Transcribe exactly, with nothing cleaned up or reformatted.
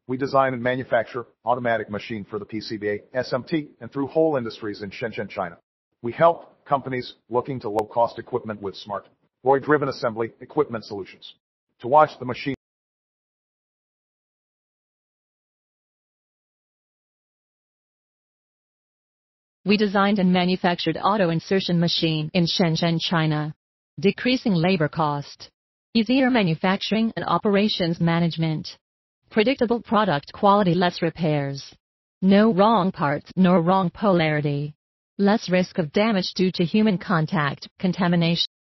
We design and manufacture automatic machine for the P C B S M T and through whole industries in Shenzhen, China. We help companies looking to low-cost equipment with smart, R O I-driven assembly equipment solutions. To watch the machine, we designed and manufactured Auto Insertion Machine in Shenzhen, China, decreasing labor cost, easier manufacturing and operations management, predictable product quality, less repairs, no wrong parts nor wrong polarity, less risk of damage due to human contact, contamination.